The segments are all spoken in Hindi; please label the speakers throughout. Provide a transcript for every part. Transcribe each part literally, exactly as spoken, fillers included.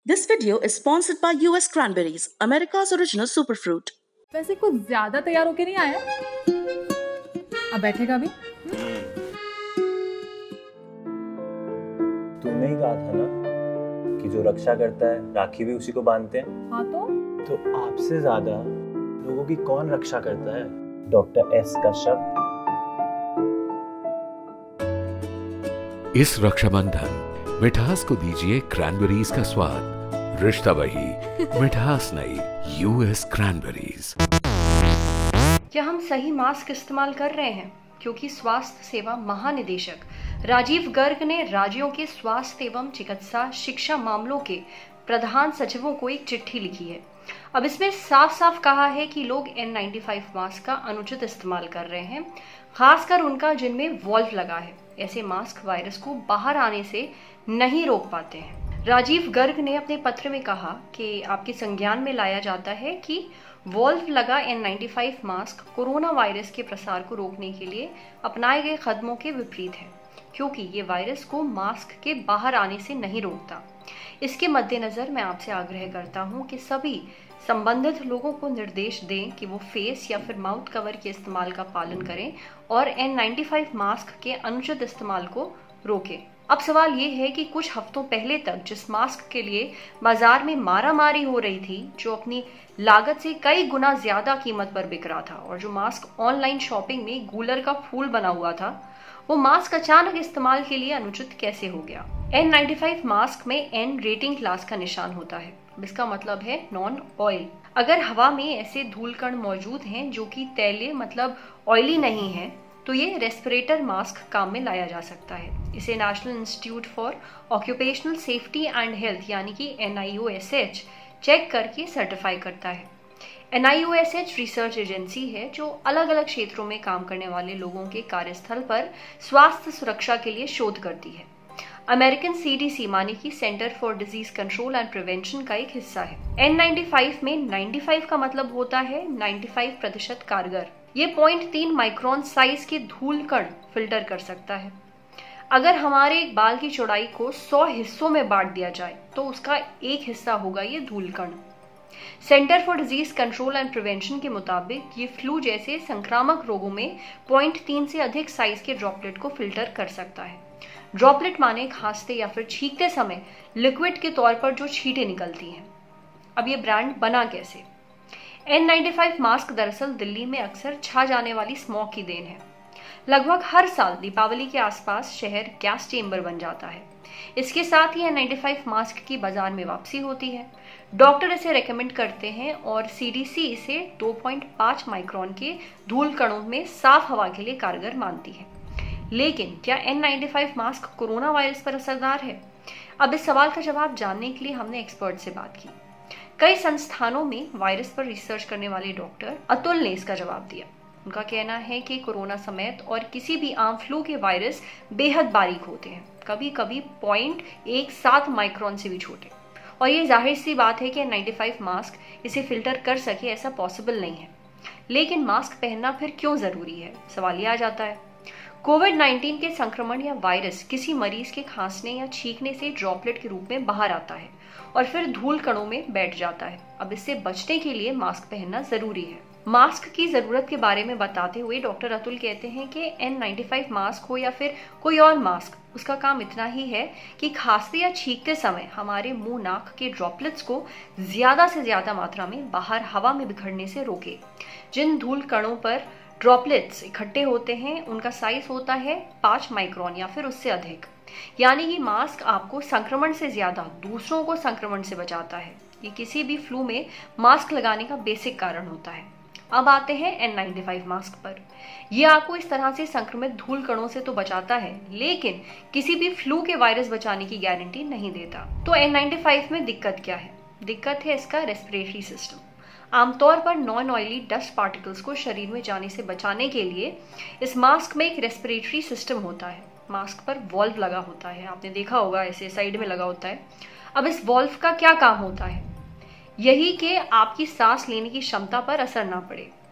Speaker 1: This video is sponsored by U S Cranberries, America's original superfruit.
Speaker 2: वैसे कुछ ज्यादा तैयार होके नहीं आया? अब बैठेगा भी?
Speaker 3: तूने ही कहा था ना कि जो रक्षा करता है राखी भी उसी को बांधते हैं।
Speaker 2: हाँ तो?
Speaker 3: तो आपसे ज्यादा लोगों की कौन रक्षा करता है? डॉक्टर एस का शब्द।
Speaker 4: इस रक्षाबंधन मिठास को दीजिए क्रैनबेरीज का स्वाद। रिश्ता वही, मिठास नई। US cranberries.
Speaker 5: क्या हम सही मास्क इस्तेमाल कर रहे हैं? क्योंकि स्वास्थ्य सेवा महानिदेशक राजीव गर्ग ने राज्यों के स्वास्थ्य एवं चिकित्सा शिक्षा मामलों के प्रधान सचिवों को एक चिट्ठी लिखी है। अब इसमें साफ साफ कहा है कि लोग एन नाइंटी फाइव मास्क का अनुचित इस्तेमाल कर रहे हैं, खासकर उनका जिनमें वॉल्व लगा है। ऐसे मास्क वायरस को बाहर आने से नहीं रोक पाते हैं। राजीव गर्ग ने अपने पत्र में कहा कि आपके संज्ञान में लाया जाता है कि वॉल्व लगा N ninety five mask corona virus के प्रसार को रोकने के लिए अपनाए गए कदमों के विपरीत है, क्योंकि ये वायरस को मास्क के बाहर आने से नहीं रोकता। इसके मद्देनजर मैं आपसे आग्रह करता हूं कि सभी संबंधित लोगों को निर्देश दें कि वो फेस या फिर माउथ कवर के इस्तेमाल का पालन करें और एन नाइंटी फाइव मास्क के अनुचित इस्तेमाल को रोकें। अब सवाल ये है कि कुछ हफ्तों पहले तक जिस मास्क के लिए बाजार में मारामारी हो रही थी, जो अपनी लागत से कई गुना ज्यादा कीमत पर बिक रहा था और जो मास्क ऑनलाइन शॉपिंग में गूलर का फूल बना हुआ था, वो मास्क अचानक इस्तेमाल के लिए अनुचित कैसे हो गया? एन नाइंटी फाइव मास्क में एन रेटिंग क्लास का निशान होता है। इसका मतलब है नॉन ऑयल। अगर हवा में ऐसे धूल कण मौजूद हैं जो कि तैलीय मतलब ऑयली नहीं है, तो ये रेस्पिरेटर मास्क काम में लाया जा सकता है। इसे national institute for occupational safety and health यानी कि N I O S H check करके सर्टिफाई करता है। N I O S H research agency है जो अलग अलग क्षेत्रों में काम करने वाले लोगों के कार्यस्थल पर स्वास्थ्य सुरक्षा के लिए शोध करती है। अमेरिकन सी डी सी मानी कि centre for disease control and prevention का एक हिस्सा है। एन नाइंटी फाइव में नाइंटी फाइव का मतलब होता है नाइंटी फाइव प्रतिशत कारगर। ये पॉइंट तीन माइक्रोन साइज के धूल कण फिल्टर कर सकता है। अगर हमारे एक बाल की चौड़ाई को सौ हिस्सों में बांट दिया जाए तो उसका एक हिस्सा होगा ये धूल कण। Centre for disease control and prevention के मुताबिक ये फ्लू जैसे संक्रामक रोगों में पॉइंट तीन से अधिक साइज के ड्रॉपलेट को फिल्टर कर सकता है। ड्रॉपलेट माने खांसते या फिर छींकते समय लिक्विड के तौर पर जो छींटे निकलती हैं। अब ये ब्रांड बना कैसे? एन नाइंटी फाइव मास्क दरअसल दिल्ली में अक्सर छा जाने वाली स्मॉग की देन है। लगभग हर साल दीपावली के आसपास शहर गैस चेंबर बन जाता है। इसके साथ ही एन नाइंटी फाइव मास्क की बाजार में वापसी होती है। डॉक्टर इसे रेकमेंड करते हैं और सी डी सी इसे दो पॉइंट पाँच माइक्रोन के धूल कणों में साफ हवा के लिए कारगर मानती है। लेकिन क्या N ninety five mask corona virus पर असरदार है? अब इस सवाल का जवाब जानने के लिए हमने एक्सपर्ट से बात की। कई संस्थानों में वायरस पर रिसर्च करने वाले डॉक्टर अतुल ने इसका जवाब दिया। उनका कहना है कि कोरोना समेत और किसी भी आम फ्लू के वायरस बेहद बारीक होते हैं, कभी कभी पॉइंट एक सात माइक्रोन से भी छोटे, और ये जाहिर सी बात है कि एन नाइंटी फाइव मास्क इसे फिल्टर कर सके ऐसा पॉसिबल नहीं है। लेकिन मास्क पहनना फिर क्यों जरूरी है? सवाल यह आ जाता है। कोविड नाइंटीन के संक्रमण या वायरस किसी मरीज के खांसने या छींकने से ड्रॉपलेट के रूप में बाहर आता है और फिर धूल कणों में बैठ जाता है। अब इससे बचने के लिए मास्क पहनना जरूरी है। मास्क की जरूरत के बारे में बताते हुए डॉक्टर अतुल कहते हैं कि एन नाइंटी फाइव मास्क हो या फिर कोई और मास्क, उसका काम इतना ही है कि खांसते या छींकते समय हमारे मुंह नाक के ड्रॉपलेट्स को ज्यादा से ज्यादा मात्रा में बाहर हवा में बिखरने से रोके। जिन धूल कणों पर ड्रॉपलेट्स इकट्ठे होते हैं उनका साइज होता है पाँच माइक्रोन या फिर उससे अधिक। यानी कि मास्क आपको संक्रमण से ज्यादा दूसरों को संक्रमण से बचाता है। ये किसी भी फ्लू में मास्क लगाने का बेसिक कारण होता है। अब आते हैं एन नाइंटी फाइव मास्क पर। यह आपको इस तरह से संक्रमित धूल कणों से तो बचाता है, लेकिन किसी भी फ्लू के वायरस बचाने की गारंटी नहीं देता। तो एन नाइंटी फाइव में दिक्कत क्या है? दिक्कत है इसका रेस्पिरेटरी सिस्टम। आमतौर पर नॉन ऑयली डस्ट पार्टिकल्स को शरीर में जाने से बचाने के लिए इस मास्क में एक रेस्पिरेटरी सिस्टम होता है। मास्क पर वॉल्व लगा होता है, आपने देखा होगा, ऐसे साइड में लगा होता है। अब इस वॉल्व का क्या काम होता है? यही कि आपकी सांस लेने की क्षमता पर असर ना पड़े।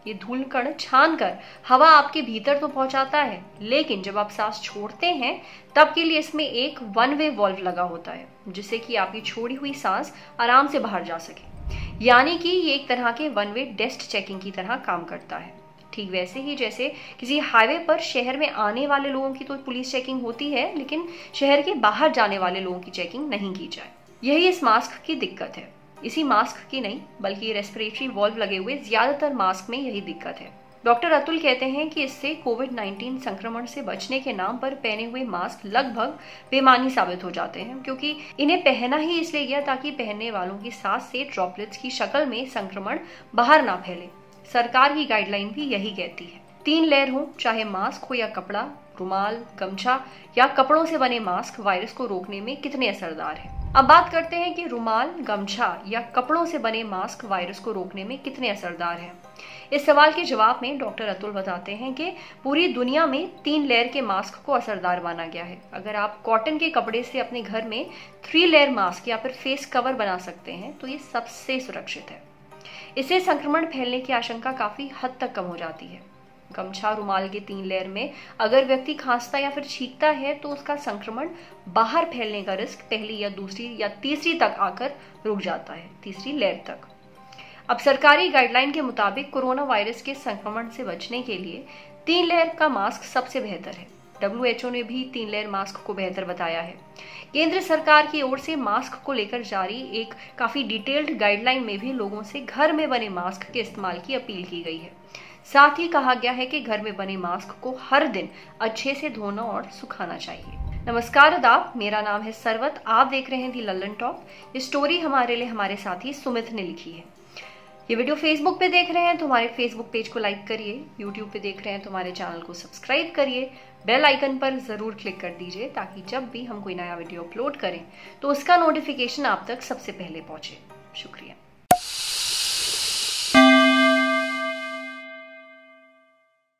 Speaker 5: ये धूल कण छान कर हवा आपके भीतर तो पहुंचाता है, लेकिन जब आप सांस छोड़ते हैं तब के लिए इसमें एक वन वे वॉल्व लगा होता है, जिससे कि आपकी छोड़ी हुई सांस आराम से बाहर जा सके। यानी कि ये एक तरह के वन वे डेस्ट चेकिंग की तरह काम करता है। ठीक वैसे ही जैसे किसी हाईवे पर शहर में आने वाले लोगों की तो पुलिस चेकिंग होती है, लेकिन शहर के बाहर जाने वाले लोगों की चेकिंग नहीं की जाए। यही इस मास्क की दिक्कत है। इसी मास्क की नहीं बल्कि रेस्पिरेटरी वॉल्व लगे हुए ज्यादातर मास्क में यही दिक्कत है। डॉक्टर अतुल कहते हैं कि इससे कोविड नाइन्टीन संक्रमण से बचने के नाम पर पहने हुए मास्क लगभग बेमानी साबित हो जाते हैं, क्योंकि इन्हें पहना ही इसलिए गया ताकि पहनने वालों की सांस से ड्रॉपलेट्स की शक्ल में संक्रमण बाहर ना फैले। सरकार की गाइडलाइन भी यही कहती है। तीन लेयर हो, चाहे मास्क हो या कपड़ा, रुमाल, गमछा या कपड़ों से बने मास्क वायरस को रोकने में कितने असरदार हैं। अब बात करते हैं कि रुमाल, गमछा या कपड़ों से बने मास्क वायरस को रोकने में कितने असरदार हैं। इस सवाल के जवाब में डॉक्टर अतुल बताते हैं कि पूरी दुनिया में तीन लेयर के मास्क को असरदार माना गया है। अगर आप कॉटन के कपड़े से अपने घर में थ्री लेयर मास्क या फिर फेस कवर बना सकते हैं तो ये सबसे सुरक्षित है। इससे संक्रमण फैलने की आशंका काफी हद तक कम हो जाती है। गमछा, रुमाल के तीन लेयर में अगर व्यक्ति खांसता या फिर छींकता है तो उसका संक्रमण बाहर फैलने का रिस्क पहली या दूसरी या तीसरी तक आकर रुक जाता है, तीसरी लेयर तक। अब सरकारी गाइडलाइन के मुताबिक कोरोना वायरस के संक्रमण से बचने के लिए तीन लेयर का मास्क सबसे बेहतर है। डब्ल्यू एच ओ ने भी तीन लेयर मास्क को बेहतर बताया है। केंद्र सरकार की ओर से मास्क को लेकर जारी एक काफी डिटेल्ड गाइडलाइन में भी लोगों से घर में बने मास्क के इस्तेमाल की अपील की गई है। साथ ही कहा गया है कि घर में बने मास्क को हर दिन अच्छे से धोना और सुखाना चाहिए। नमस्कार आदाब, मेरा नाम है सरवत। आप देख रहे हैं दी लल्लन टॉक। ये स्टोरी हमारे लिए हमारे साथी सुमित ने लिखी है। ये वीडियो फेसबुक पे देख रहे हैं तो हमारे फेसबुक पेज को लाइक करिए, यूट्यूब पे देख रहे हैं तो हमारे चैनल को सब्सक्राइब करिए, बेल आइकन पर जरूर क्लिक कर दीजिए ताकि जब भी हम कोई नया वीडियो अपलोड करें तो उसका नोटिफिकेशन आप तक सबसे पहले पहुंचे। शुक्रिया।